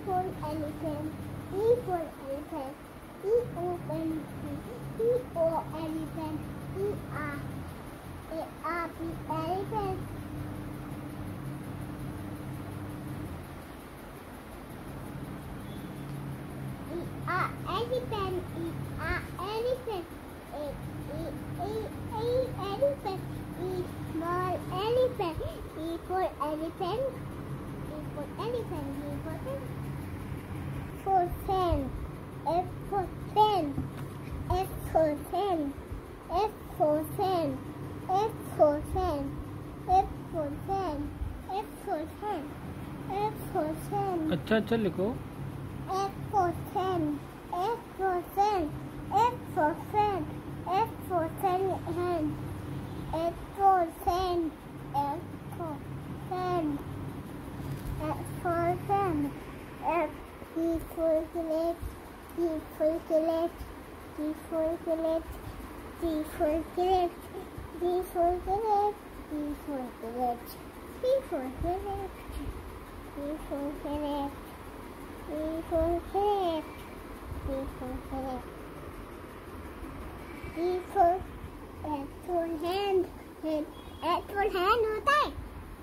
for elephant. E for elephant. E open. E O elephant. E R. A R P elephant. E R elephant. E R elephant. A elephant. E small elephant. E for elephant. E for elephant. E for elephant. For fan. F for fan. F for fan. F for fan. F for fan. F for fan. F for fan. F for fan. अच्छा लिखो। F for fan. F for fan. F for fan. F for fan hand. F for fan. F for fan. F for fan. F for village. G for village. G for village. G for village. G for village. G for village. G for village. G for village. G for village. G for village. G for hand. H for hand होता है.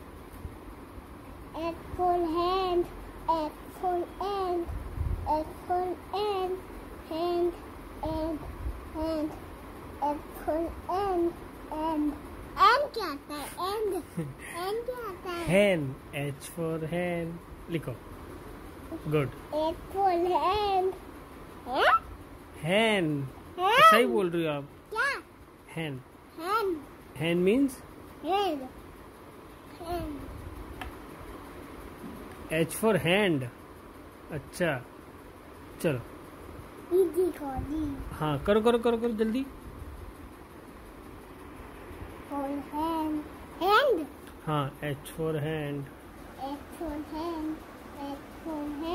H for hand. H for hand. H for hand. Hand. Hand. Hand. H for hand. Hand. Hand क्या आता है? Hand. Hand क्या आता है? Hen. H for hen. लिखो। Good. H for hand. हैं? Hen. Hen. सही बोल रही हो आप। क्या? Hen. Hand. Hen means Hand. Hand. H for hand. अच्छा चलो। Easy कॉली. हाँ करो करो करो करो जल्दी। For hand. Hand. हाँ H for hand. H for hand. H for hand.